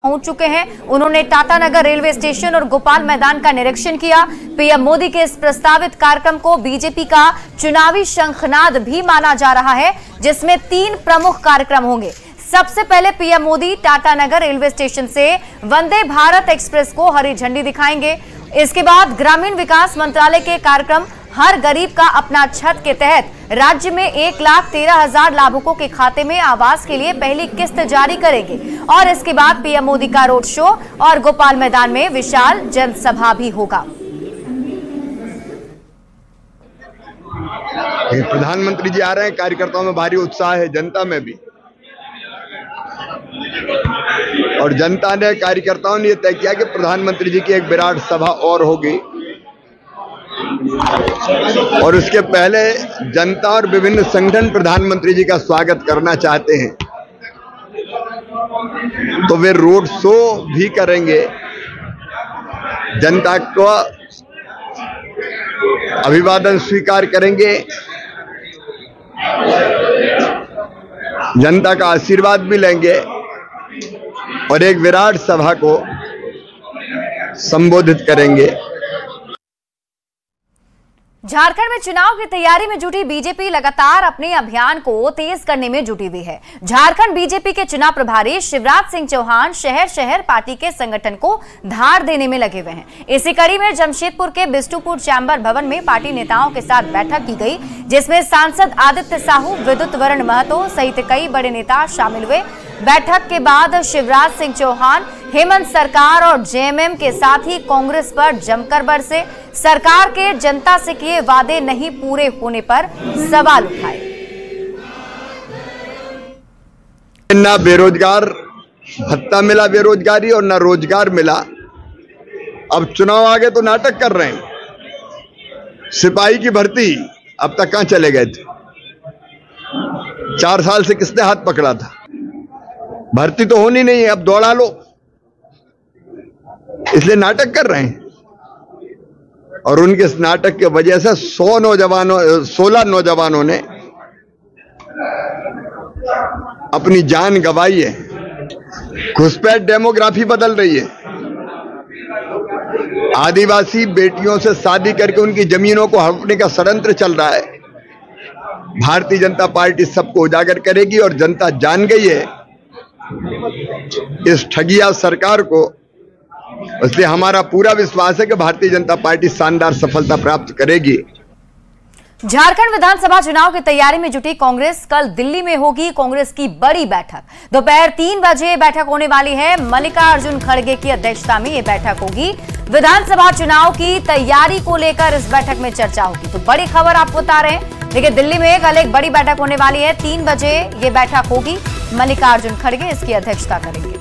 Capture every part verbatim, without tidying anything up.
पहुंच चुके हैं। उन्होंने टाटानगर रेलवे स्टेशन और गोपाल मैदान का निरीक्षण किया। पीएम मोदी के इस प्रस्तावित कार्यक्रम को बीजेपी का चुनावी शंखनाद भी माना जा रहा है, जिसमें तीन प्रमुख कार्यक्रम होंगे। सबसे पहले PM Modi Tatanagar railway station से वंदे भारत एक्सप्रेस को हरी झंडी दिखाएंगे। इसके बाद ग्रामीण विकास मंत्रालय के कार्यक्रम हर गरीब का अपना छत के तहत राज्य में एक लाख तेरह हजार लाभुकों के खाते में आवास के लिए पहली किस्त जारी करेंगे। और इसके बाद पीएम मोदी का रोड शो और गोपाल मैदान में विशाल जनसभा भी होगा। प्रधानमंत्री जी आ रहे हैं, कार्यकर्ताओं में भारी उत्साह है, जनता में भी। और जनता ने, कार्यकर्ताओं ने यह तय किया कि प्रधानमंत्री जी की एक विराट सभा और होगी, और उसके पहले जनता और विभिन्न संगठन प्रधानमंत्री जी का स्वागत करना चाहते हैं, तो वे रोड शो भी करेंगे। जनता को अभिवादन स्वीकार करेंगे, जनता का आशीर्वाद भी लेंगे और एक विराट सभा को संबोधित करेंगे। झारखंड में चुनाव की तैयारी में जुटी बीजेपी लगातार अपने अभियान को तेज करने में जुटी हुई है। झारखंड बीजेपी के चुनाव प्रभारी शिवराज सिंह चौहान शहर शहर पार्टी के संगठन को धार देने में लगे हुए हैं। इसी कड़ी में जमशेदपुर के बिष्टुपुर चैम्बर भवन में पार्टी नेताओं के साथ बैठक की गई, जिसमें सांसद आदित्य साहू, विद्युत वरण महतो सहित कई बड़े नेता शामिल हुए। बैठक के बाद शिवराज सिंह चौहान हेमंत सरकार और जेएमएम के साथ ही कांग्रेस पर जमकर बरसे। सरकार के जनता से किए वादे नहीं पूरे होने पर सवाल उठाए। ना बेरोजगार भत्ता मिला बेरोजगारी और ना रोजगार मिला। अब चुनाव आ गए तो नाटक कर रहे हैं। सिपाही की भर्ती अब तक कहां चले गए थे? चार साल से किसने हाथ पकड़ा था? भर्ती तो होनी नहीं है, अब दौड़ा लो, इसलिए नाटक कर रहे हैं। और उनके इस नाटक की वजह से सौ नौजवानों सोलह नौजवानों ने अपनी जान गंवाई है। घुसपैठ डेमोग्राफी बदल रही है। आदिवासी बेटियों से शादी करके उनकी जमीनों को हड़पने का षड्यंत्र चल रहा है। भारतीय जनता पार्टी सबको उजागर करेगी और जनता जान गई है इस ठगिया सरकार को। इसलिए हमारा पूरा विश्वास है कि भारतीय जनता पार्टी शानदार सफलता प्राप्त करेगी। झारखंड विधानसभा चुनाव की तैयारी में जुटी कांग्रेस कल दिल्ली में होगी कांग्रेस की बड़ी बैठक। दोपहर तीन बजे बैठक होने वाली है। मल्लिकार्जुन खड़गे की अध्यक्षता में यह बैठक होगी। विधानसभा चुनाव की तैयारी को लेकर इस बैठक में चर्चा होगी। तो बड़ी खबर आपको बता रहे हैं, देखिए दिल्ली में कल एक बड़ी बैठक होने वाली है। तीन बजे ये बैठक होगी। मल्लिकार्जुन खड़गे इसकी अध्यक्षता करेंगे।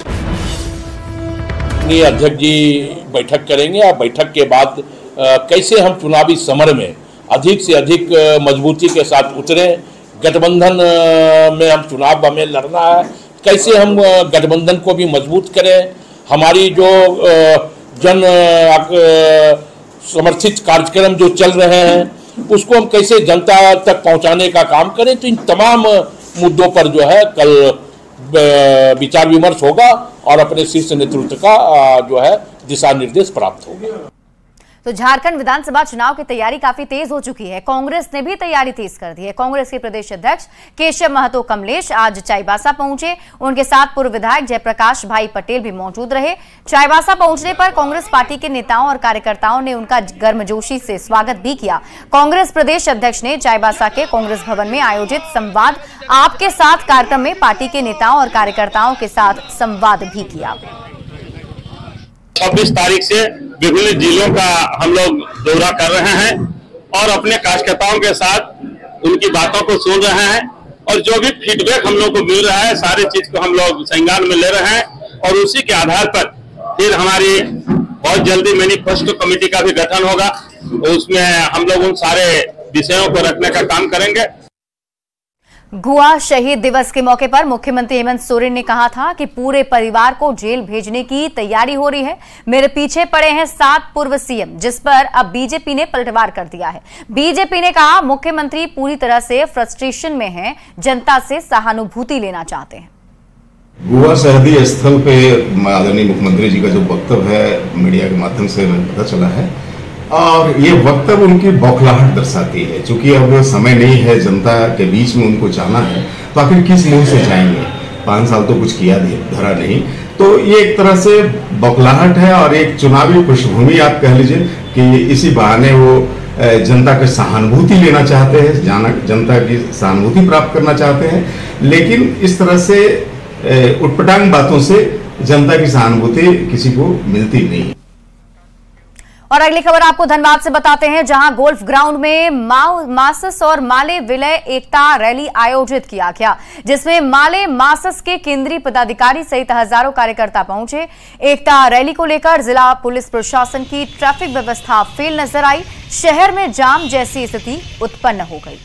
अध्यक्ष जी बैठक करेंगे और बैठक के बाद आ, कैसे हम चुनावी समर में अधिक से अधिक मजबूती के साथ उतरे। गठबंधन में हम चुनाव हमें लड़ना है, कैसे हम गठबंधन को भी मजबूत करें। हमारी जो जन समर्थित कार्यक्रम जो चल रहे हैं उसको हम कैसे जनता तक पहुंचाने का काम करें। तो इन तमाम मुद्दों पर जो है कल विचार विमर्श होगा और अपने शीर्ष नेतृत्व का जो है दिशा निर्देश प्राप्त होगा। तो झारखंड विधानसभा चुनाव की तैयारी काफी तेज हो चुकी है। कांग्रेस ने भी तैयारी तेज कर दी है। कांग्रेस के प्रदेश अध्यक्ष केशव महतो कमलेश आज चाईबासा पहुंचे। उनके साथ पूर्व विधायक जयप्रकाश भाई पटेल भी मौजूद रहे। चाईबासा पहुंचने पर कांग्रेस पार्टी के नेताओं और कार्यकर्ताओं ने उनका गर्मजोशी से स्वागत भी किया। कांग्रेस प्रदेश अध्यक्ष ने चाईबासा के कांग्रेस भवन में आयोजित संवाद आपके साथ कार्यक्रम में पार्टी के नेताओं और कार्यकर्ताओं के साथ संवाद भी किया। छब्बीस तारीख से विभिन्न जिलों का हम लोग दौरा कर रहे हैं और अपने कार्यकर्ताओं के साथ उनकी बातों को सुन रहे हैं और जो भी फीडबैक हम लोग को मिल रहा है सारी चीज को हम लोग संज्ञान में ले रहे हैं और उसी के आधार पर फिर हमारी बहुत जल्दी मैनिफेस्टो कमेटी का भी गठन होगा। उसमें हम लोग उन सारे विषयों को रखने का काम करेंगे। गोवा शहीद दिवस के मौके पर मुख्यमंत्री हेमंत सोरेन ने कहा था कि पूरे परिवार को जेल भेजने की तैयारी हो रही है। मेरे पीछे पड़े हैं सात पूर्व सीएम, जिस पर अब बीजेपी ने पलटवार कर दिया है। बीजेपी ने कहा मुख्यमंत्री पूरी तरह से फ्रस्ट्रेशन में हैं, जनता से सहानुभूति लेना चाहते हैं। गोवा सरहदी स्थल पे आदरणीय मुख्यमंत्री जी का जो वक्तव्य है मीडिया के माध्यम से हमें पता चला है और ये वक्तव्य उनकी बौखलाहट दर्शाती है। चूंकि अब समय नहीं है जनता के बीच में उनको जाना है तो आखिर किस मुंह से जाएंगे, पाँच साल तो कुछ किया धरा नहीं। तो ये एक तरह से बौखलाहट है और एक चुनावी पृष्ठभूमि आप कह लीजिए कि इसी बहाने वो जनता की सहानुभूति लेना चाहते हैं, जनता की सहानुभूति प्राप्त करना चाहते हैं, लेकिन इस तरह से उटपटांग बातों से जनता की सहानुभूति किसी को मिलती नहीं। और अगली खबर आपको धनबाद से बताते हैं, जहां गोल्फ ग्राउंड में माओ मासस और माले विलय एकता रैली आयोजित किया गया, जिसमें माले मासस के केंद्रीय पदाधिकारी सहित हजारों कार्यकर्ता पहुंचे। एकता रैली को लेकर जिला पुलिस प्रशासन की ट्रैफिक व्यवस्था फेल नजर आई। शहर में जाम जैसी स्थिति उत्पन्न हो गई।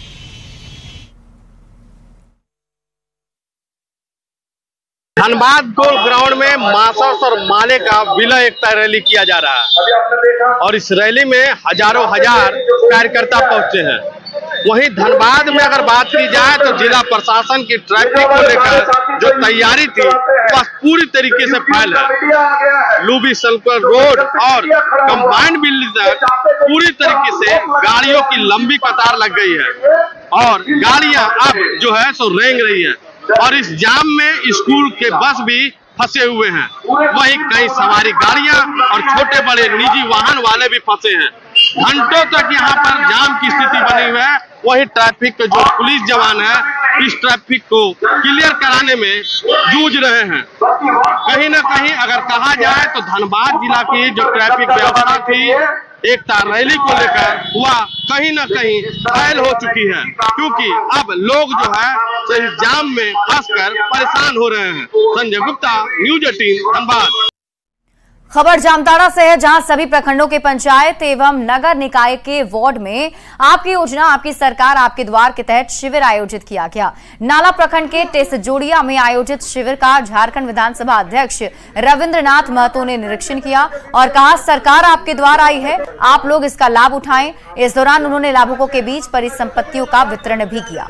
धनबाद गोल्फ ग्राउंड में मासस और माले का विलय एकता रैली किया जा रहा है और इस रैली में हजारों हजार कार्यकर्ता पहुंचे हैं। वहीं धनबाद में अगर बात की जाए तो जिला प्रशासन की ट्रैफिक को लेकर जो तैयारी थी वह पूरी तरीके से फैल है। लूबी सल्कर रोड और कंबाइंड बिल्डिंग तक पूरी तरीके से गाड़ियों की लंबी कतार लग गई है और गाड़ियां अब जो है सो रेंग रही है और इस जाम में स्कूल के बस भी फंसे हुए हैं। वहीं कई सवारी गाड़ियां और छोटे बड़े निजी वाहन वाले भी फंसे हैं। घंटों तक यहां पर जाम की स्थिति बनी हुई है। वहीं ट्रैफिक के जो पुलिस जवान है इस ट्रैफिक को क्लियर कराने में जूझ रहे हैं। कहीं ना कहीं अगर कहा जाए तो धनबाद जिला की जो ट्रैफिक व्यवस्था थी एकता रैली को लेकर वह कहीं ना कहीं घायल हो चुकी है, क्योंकि अब लोग जो है तो इस जाम में फंसकर परेशान हो रहे हैं। संजय गुप्ता, न्यूज अठारह, धनबाद। खबर जामताड़ा से है, जहां सभी प्रखंडों के पंचायत एवं नगर निकाय के वार्ड में आपकी योजना आपकी सरकार आपके द्वार के तहत शिविर आयोजित किया गया। नाला प्रखंड के टेसजोड़िया में आयोजित शिविर का झारखंड विधानसभा अध्यक्ष रविंद्रनाथ महतो ने निरीक्षण किया और कहा सरकार आपके द्वार आई है, आप लोग इसका लाभ उठाएं। इस दौरान उन्होंने लाभुकों के बीच परिसंपत्तियों का वितरण भी किया।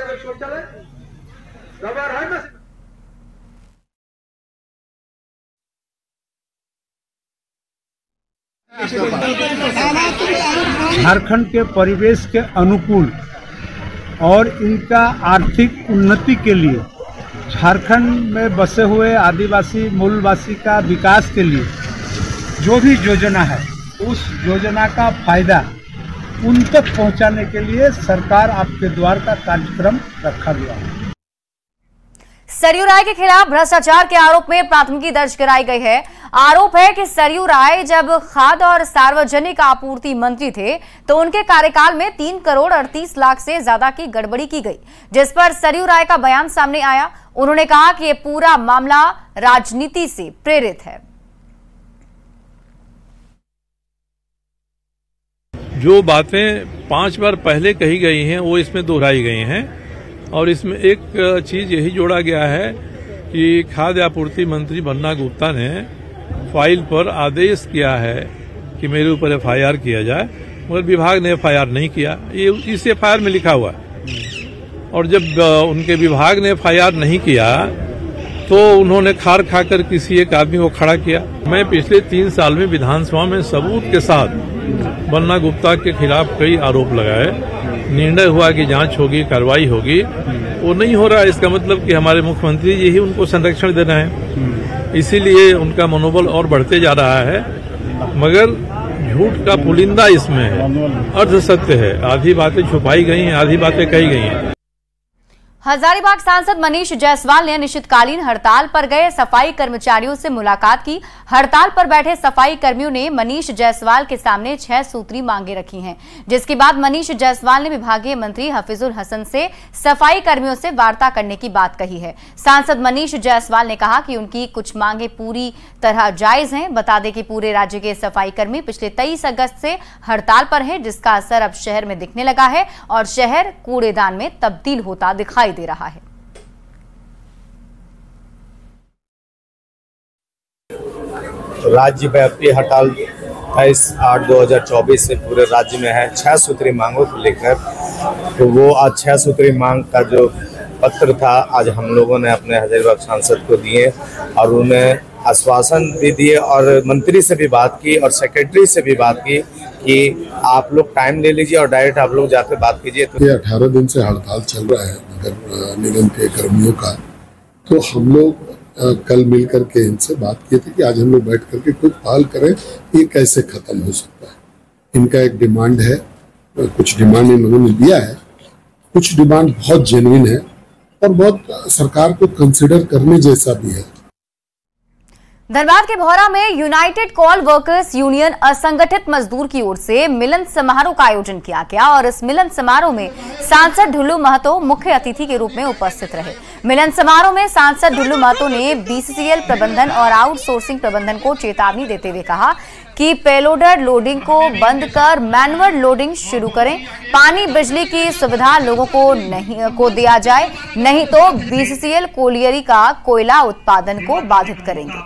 झारखंड के परिवेश के अनुकूल और इनका आर्थिक उन्नति के लिए झारखंड में बसे हुए आदिवासी मूलवासी का विकास के लिए जो भी योजना है उस योजना का फायदा उन तक पहुंचाने के लिए सरकार आपके द्वार का कार्यक्रम रखा गया है। सरयू राय के खिलाफ भ्रष्टाचार के आरोप में प्राथमिकी दर्ज कराई गई है। आरोप है कि सरयू राय जब खाद्य और सार्वजनिक आपूर्ति मंत्री थे तो उनके कार्यकाल में तीन करोड़ अड़तीस लाख से ज्यादा की गड़बड़ी की गई, जिस पर सरयू राय का बयान सामने आया। उन्होंने कहा कि ये पूरा मामला राजनीति से प्रेरित है। जो बातें पांच बार पहले कही गई हैं वो इसमें दोहराई गई हैं और इसमें एक चीज यही जोड़ा गया है कि खाद्य आपूर्ति मंत्री बन्ना गुप्ता ने फाइल पर आदेश किया है कि मेरे ऊपर एफ आई आर किया जाए, मगर विभाग ने एफ आई आर नहीं किया। ये इस एफ आई आर में लिखा हुआ है और जब उनके विभाग ने एफ आई आर नहीं किया तो उन्होंने खार खाकर किसी एक आदमी को खड़ा किया। मैं पिछले तीन साल में विधानसभा में सबूत के साथ बन्ना गुप्ता के खिलाफ कई आरोप लगाए, निर्णय हुआ कि जांच होगी, कार्रवाई होगी, वो नहीं हो रहा है। इसका मतलब कि हमारे मुख्यमंत्री जी ही उनको संरक्षण दे रहे हैं, इसीलिए उनका मनोबल और बढ़ते जा रहा है। मगर झूठ का पुलिंदा इसमें है, अर्ध सत्य है। आधी बातें छुपाई गई हैं, आधी बातें कही गई हैं। हजारीबाग सांसद मनीष जायसवाल ने अनिश्चितकालीन हड़ताल पर गए सफाई कर्मचारियों से मुलाकात की। हड़ताल पर बैठे सफाई कर्मियों ने मनीष जायसवाल के सामने छह सूत्री मांगे रखी हैं, जिसके बाद मनीष जायसवाल ने विभागीय मंत्री हफीजुल हसन से सफाई कर्मियों से वार्ता करने की बात कही है। सांसद मनीष जायसवाल ने कहा कि उनकी कुछ मांगे पूरी तरह जायज हैं। बता दें कि पूरे राज्य के सफाई कर्मी पिछले तेईस अगस्त से हड़ताल पर हैं, जिसका असर अब शहर में दिखने लगा है और शहर कूड़ेदान में तब्दील होता दिखाई दे रहा है। राज्यव्यापी हड़ताल तेईस आठ दो हजार चौबीस से पूरे राज्य में है। छह सूत्री मांगों को लेकर तो वो आज छह सूत्री मांग का जो पत्र था आज हम लोगों ने अपने हजारीबाग सांसद को दिए और उन्हें आश्वासन भी दिए और मंत्री से भी बात की और सेक्रेटरी से भी बात की कि आप लोग टाइम ले लीजिए और डायरेक्ट आप लोग जाकर बात कीजिए। तो अठारह दिन से हड़ताल चल रहा है नगर निगम के कर्मियों का, तो हम लोग कल मिल करके इनसे बात की थी कि आज हम लोग बैठ करके कोई पहल करें ये कैसे खत्म हो सकता है। इनका एक डिमांड है, कुछ डिमांड इन लोगों ने दिया है, कुछ डिमांड बहुत जेन्युइन है और बहुत सरकार को कंसिडर करने जैसा भी है। धनबाद के भौरा में यूनाइटेड कॉल वर्कर्स यूनियन असंगठित मजदूर की ओर से मिलन समारोह का आयोजन किया गया और इस मिलन समारोह में सांसद ढुल्लू महतो मुख्य अतिथि के रूप में उपस्थित रहे। मिलन समारोह में सांसद ढुल्लू महतो ने बीसीसीएल प्रबंधन और आउटसोर्सिंग प्रबंधन को चेतावनी देते हुए कहा कि पेलोडर लोडिंग को बंद कर मैनुअल लोडिंग शुरू करें, पानी बिजली की सुविधा लोगों को नहीं को दिया जाए, नहीं तो बीसीसीएल कोलियरी का कोयला उत्पादन को बाधित करेंगे।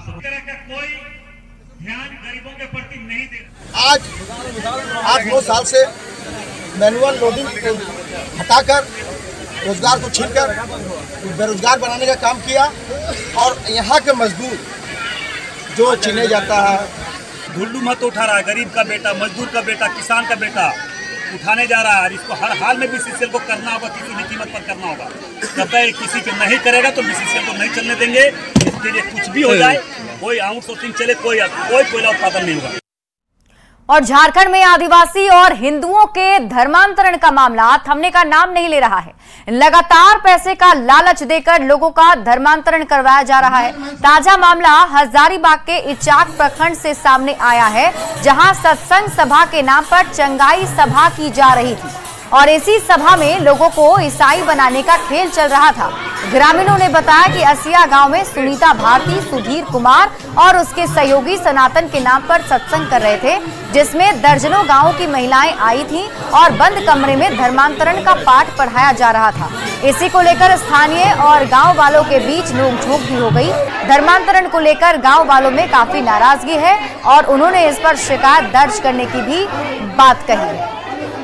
आज आठ नौ साल से मैनुअल लोडिंग हटाकर रोजगार को छीनकर बेरोजगार बनाने का काम किया और यहाँ के मजदूर जो चीने जाता है, ढुल्लू महतो उठा रहा है, गरीब का बेटा, मजदूर का बेटा, किसान का बेटा उठाने जा रहा है। इसको हर हाल में बीसीसीएल को करना होगा, किसी भी कीमत पर करना होगा। जब तक किसी के नहीं करेगा तो बीसीसीएल को नहीं चलने देंगे। इसके लिए कुछ भी हो जाए, कोई आउटसोर्सिंग चले, कोई कोई कोयला उत्पादन नहीं होगा। और झारखंड में आदिवासी और हिंदुओं के धर्मांतरण का मामला थमने का नाम नहीं ले रहा है। लगातार पैसे का लालच देकर लोगों का धर्मांतरण करवाया जा रहा है। ताजा मामला हजारीबाग के इचाक प्रखंड से सामने आया है, जहां सत्संग सभा के नाम पर चंगाई सभा की जा रही थी और इसी सभा में लोगों को ईसाई बनाने का खेल चल रहा था। ग्रामीणों ने बताया कि असिया गांव में सुनीता भारती, सुधीर कुमार और उसके सहयोगी सनातन के नाम पर सत्संग कर रहे थे, जिसमें दर्जनों गांवों की महिलाएं आई थीं और बंद कमरे में धर्मांतरण का पाठ पढ़ाया जा रहा था। इसी को लेकर स्थानीय और गांव वालों के बीच नोकझोंक भी हो गई। धर्मांतरण को लेकर गांव वालों में काफी नाराजगी है और उन्होंने इस पर शिकायत दर्ज करने की भी बात कही है।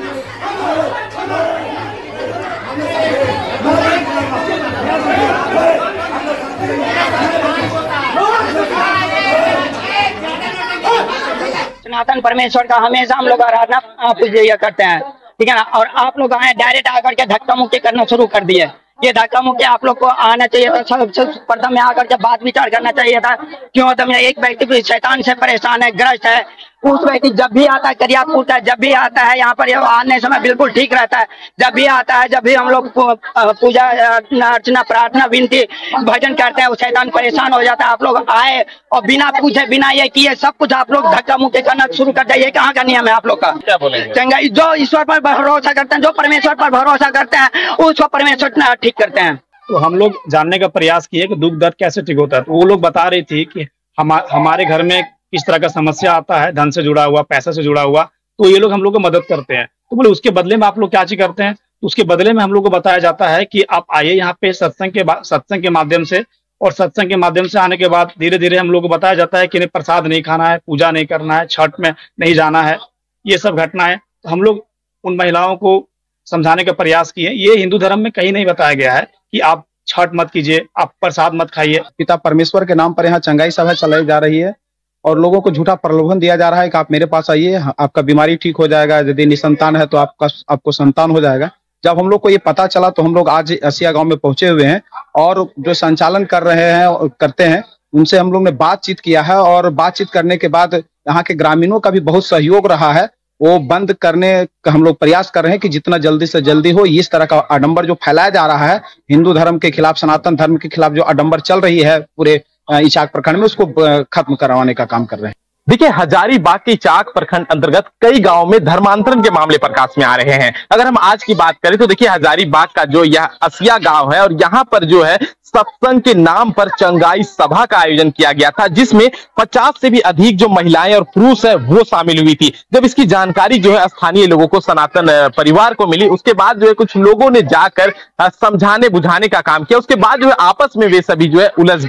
सनातन परमेश्वर का हमेशा हम लोग आराधना पूजा करते हैं, ठीक है ना। और आप लोग आए डायरेक्ट आकर के धक्का मुक्की करना शुरू कर दिए। ये धक्का मुक्की आप लोग को आना चाहिए था, सबसे प्रथम में आकर के बात विचार करना चाहिए था। क्यों तो एक व्यक्ति शैतान से परेशान है, ग्रस्त है, उस व्यक्ति जब भी आता है करियापुर का, जब भी आता है यहाँ पर आने समय बिल्कुल ठीक रहता है। जब भी आता है, जब भी हम लोग पूजा अर्चना प्रार्थना विनती भजन करते हैं, वो शैतान परेशान हो जाता है। आप लोग आए और बिना पूछे बिना ये किए सब कुछ आप लोग धक्का मुक्की करना शुरू कर दिया। ये कहाँ का नियम है आप लोग का? क्या बोलेंगे? चंगाई जो ईश्वर पर भरोसा करते हैं, जो परमेश्वर पर भरोसा करते हैं, उसको परमेश्वर ठीक करते हैं। तो हम लोग जानने का प्रयास किए कि दुख दर्द कैसे ठीक होता है। तो वो लोग बता रही थी कि हम हमारे घर में किस तरह का समस्या आता है, धन से जुड़ा हुआ, पैसा से जुड़ा हुआ, तो ये लोग हम लोग को मदद करते हैं। तो बोले उसके बदले में आप लोग क्या चीज करते हैं? तो उसके बदले में हम लोग को बताया जाता है कि आप आइए यहाँ पे सत्संग के सत्संग के माध्यम से, और सत्संग के माध्यम से आने के बाद धीरे धीरे हम लोग को बताया जाता है कि नहीं प्रसाद नहीं खाना है, पूजा नहीं करना है, छठ में नहीं जाना है, ये सब घटना है। तो हम लोग उन महिलाओं को समझाने का प्रयास किए। ये हिंदू धर्म में कहीं नहीं बताया गया है कि आप छठ मत कीजिए, आप प्रसाद मत खाइए। पिता परमेश्वर के नाम पर यहाँ चंगाई सभा चलाई जा रही है और लोगों को झूठा प्रलोभन दिया जा रहा है कि आप मेरे पास आइए, आपका बीमारी ठीक हो जाएगा, यदि निसंतान है तो आपका आपको संतान हो जाएगा। जब हम लोग को ये पता चला तो हम लोग आज असिया गांव में पहुंचे हुए हैं और जो संचालन कर रहे हैं करते हैं उनसे हम लोग ने बातचीत किया है और बातचीत करने के बाद यहाँ के ग्रामीणों का भी बहुत सहयोग रहा है। वो बंद करने का हम लोग प्रयास कर रहे हैं कि जितना जल्दी से जल्दी हो। इस तरह का आडंबर जो फैलाया जा रहा है हिंदू धर्म के खिलाफ, सनातन धर्म के खिलाफ जो आडंबर चल रही है पूरे इचाक प्रखंड में, उसको खत्म करवाने का काम कर रहे हैं। देखिए, हजारीबाग के इचाक प्रखंड अंतर्गत कई गांवों में धर्मांतरण के मामले प्रकाश में आ रहे हैं। अगर हम आज की बात करें तो देखिए हजारीबाग का जो यह असिया गांव है और यहाँ पर जो है सत्संग के नाम पर चंगाई सभा का आयोजन किया गया था, जिसमें पचास से भी अधिक जो महिलाएं और पुरुष है वो शामिल हुई थी। जब इसकी जानकारी जो है स्थानीय लोगों को, सनातन परिवार को मिली, उसके बाद जो है कुछ लोगों ने जाकर समझाने बुझाने का काम किया। उसके बाद जो है आपस में वे सभी जो है उलझ गए हैं।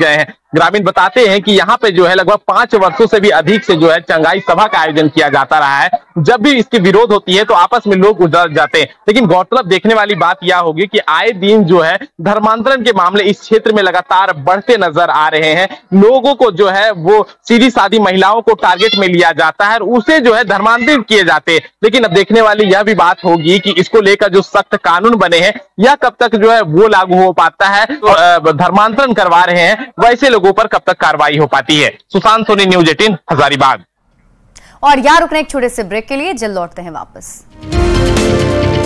ग्रामीण बताते हैं कि यहाँ पे जो है लगभग पांच वर्षों से भी अधिक से जो है चंगाई सभा का आयोजन किया जाता रहा है। जब भी इसकी विरोध होती है तो आपस में लोग उधर जाते हैं। लेकिन गौरतलब देखने वाली बात यह होगी कि आए दिन जो है धर्मांतरण के मामले इस क्षेत्र में लगातार बढ़ते नजर आ रहे हैं। लोगों को जो है वो सीधी सादी महिलाओं को टारगेट में लिया जाता है और उसे जो है धर्मांतरित किए जाते हैं। लेकिन अब देखने वाली यह भी बात होगी कि इसको लेकर जो सख्त कानून बने हैं यह कब तक जो है वो लागू हो पाता है। तो धर्मांतरण करवा रहे हैं वैसे लोगों पर कब तक कार्रवाई हो पाती है। सुशांत सोनी, न्यूज़ अठारह, हजारीबाग। और यार रुकने एक छोटे से ब्रेक के लिए, जल्द लौटते हैं वापस।